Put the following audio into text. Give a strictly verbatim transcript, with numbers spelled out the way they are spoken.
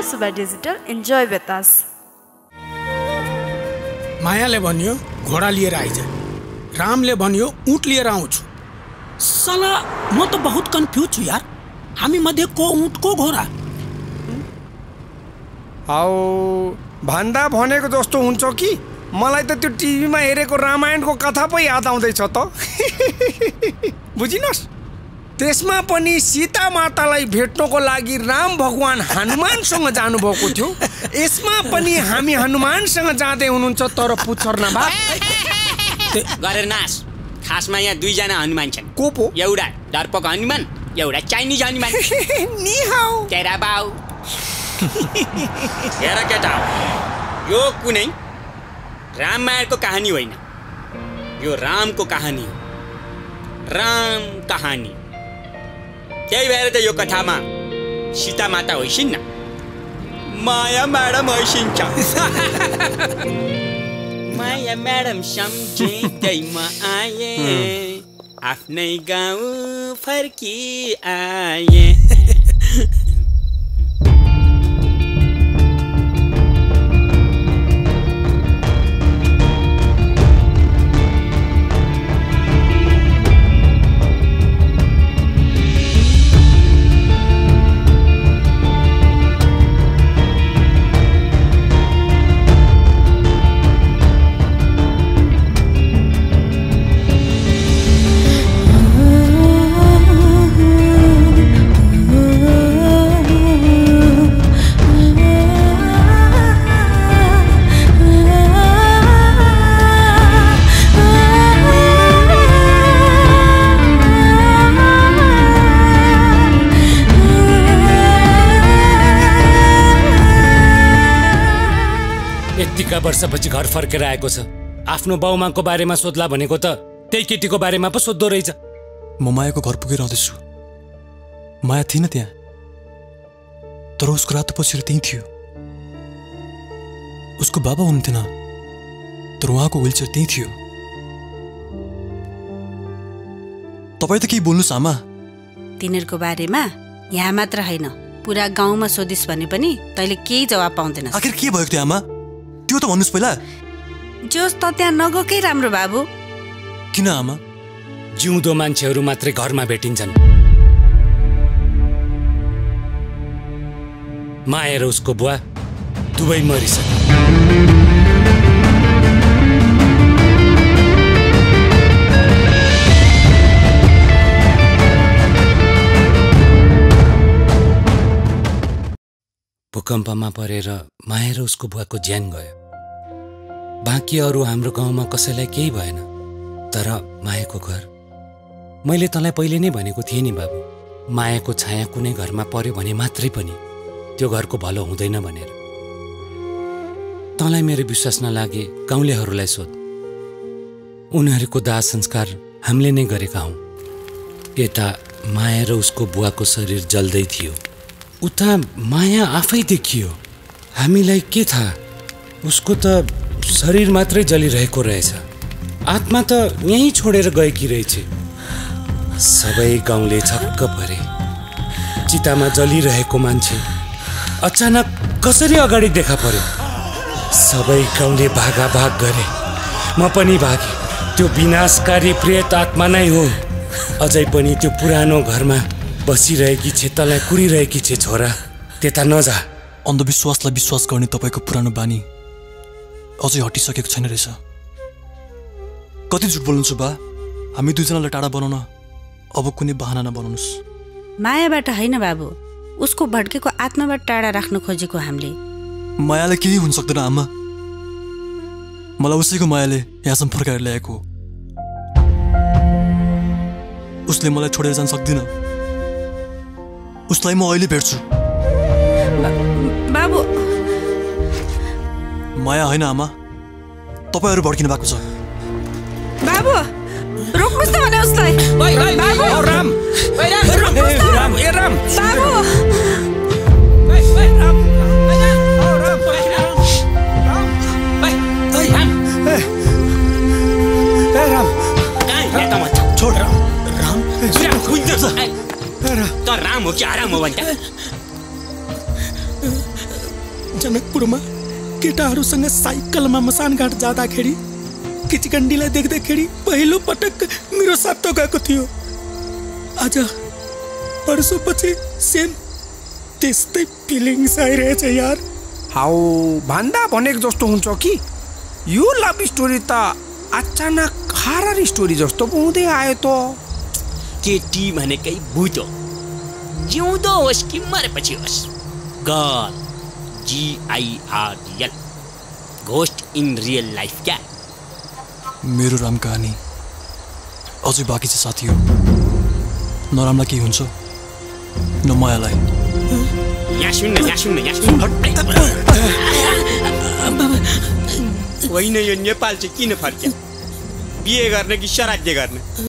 Subba Digital. Enjoy with us. मायाले भन्यो घोडा लिएर आइज, रामले भन्यो ऊँट लिएर आउँछु। साला म त बहुत कन्फ्युज छु यार, हामी मध्ये को ऊँट को घोडा? औ भन्दा भनेको जस्तो हुन्छ कि मलाई त त्यो टिभीमा हेरेको रामायणको कथा पो याद आउँदैछ त। बुझिनस्, त्यसमा पनि सीता मातालाई भेट्नको लागि राम भगवान हनुमानसँग जानुभएको थियो। यसमा पनि हामी हनुमानसँग जाँदै हुनुहुन्छ, तर पुच्छर नभए गरेर नास। खासमा यहाँ दुईजना हनुमान छन्। को पो? एउटा दर्पक हनुमान, एउटा चाइनिज हनुमान। नि हाउ तेरा बाउ। हेर केटा, यो कुनै रामायणको कहानी होइन, यो रामको कहानी हो। राम कहानी। त्यही भएर त यो कथामा सीता माता होइसिन् न, माया म्याडम होइसिन्छ। माया म्याडम सम्झिँदैमा आए, आफ्नै गाउँ फर्की आए। यतिका वर्षपछि घर फर्केर आएको छ, आफ्नो बाउमाको बारेमा सोध्ला भनेको त त्यही केटीको बारेमा पो सोध्दो रहेछ। म मायाको घर पुगेर आउँदैछु। माया थिएन त्यहाँ, तर उसको रातो पछिर त्यही थियो। उसको बाबा हुन्थेन, तर उहाँको व्हिलचेयर त्यही थियो। तपाईँ त केही बोल्नुहोस् आमा। तिनीहरूको बारेमा यहाँ मात्र होइन, पुरा गाउँमा सोधिस् भने पनि तैँले केही जवाब पाउँदैनस्। आखिर के भएको थियो आमा, त्यो त भन्नुहोस् पहिला। जोस् त त्यहाँ नगएकै राम्रो बाबु। किन आमा? जिउँदो मान्छेहरू मात्रै घरमा भेटिन्छन्। माया र उसको बुवा दुवै मरिसके। भूकम्पमा परेर माया र उसको बुवाको ज्यान गयो। बाँकी अरू हाम्रो गाउँमा कसैलाई केही भएन, तर मायाको घर। मैले तँलाई पहिले नै भनेको थिएँ नि बाबु, मायाको छाया कुनै घरमा पर्यो भने मात्रै पनि त्यो घरको भलो हुँदैन भनेर। तँलाई मेरो विश्वास नलागे गाउँलेहरूलाई सोध, उनीहरूको दाह संस्कार हामीले नै गरेका हौँ। यता माया र उसको बुवाको शरीर जल्दै थियो, उता माया आफै देखियो। हामीलाई के थाहा, उसको त शरीर मात्रै जलिरहेको रहेछ, आत्मा त यहीँ छोडेर गएकी रहेछ। सबै गाउँले छक्क परे। चितामा जलिरहेको मान्छे अचानक कसरी अगाडि देखा पर्यो। सबै गाउँले भागाभाग गरे, म पनि भागेँ। त्यो विनाशकारी प्रेत आत्मा नै हो। अझै पनि त्यो पुरानो घरमा बसिरहेकी छे, तँलाई कुरिरहेकी छे। छोरा, त्यता नजा। अन्धविश्वासलाई विश्वास गर्ने तपाईँको पुरानो बानी अझै हटिसकेको छैन रहेछ। कति झुट बोल्नुहुन्छ बा? हामी दुईजनालाई टाढा बनाउन अब कुनै बहाना नबनाउनुहोस्। मायाबाट होइन बाबु, उसको भड्केको आत्माबाट टाढा राख्न खोजेको हामीले। मायाले केही हुन सक्दैन आमा, मलाई उसैको मायाले यहाँसम्म फर्काएर ल्याएको हो। उसले मलाई छोडेर जान सक्दिन। उसलाई म अहिले भेट्छु। बाबु, माया होइन आमा, तपाईँहरू भड्किनु भएको छ। बाबु रोक्नुस् त भने उसलाई। बाबु राम, राम, ए राम, बाबु छोड। राम राम त राम हो कि आराम हो भन्छ? जनकपुरमा केटाहरूसँग साइकलमा मसानघाट जाँदाखेरि किचकण्डीलाई देख्दाखेरि पहिलो पटक मेरो सातो गएको थियो। आज वर्षपछि सेम त्यस्तै फिलिङ्स आइरहेछ यार। हाउ भन्दा भनेको जस्तो हुन्छ कि यो लभ स्टोरी त अचानक हरर स्टोरी जस्तो पो हुँदै आयो त। केटी भनेकै भूत हो, जिउँदो होस् कि मरेपछि होस्। God, G I R L, ghost in real life. क्या मेरो राम कहानी अझै बाँकी छ साथी हो। नराम्रा के हुन्छ न मायालाई। यहाँ सुन्न, यहाँ सुन्न, यहाँ सुन्न। होइन, यो नेपाल चाहिँ किन फर्क्यो? बिहे गर्ने कि श्राद्ध गर्ने?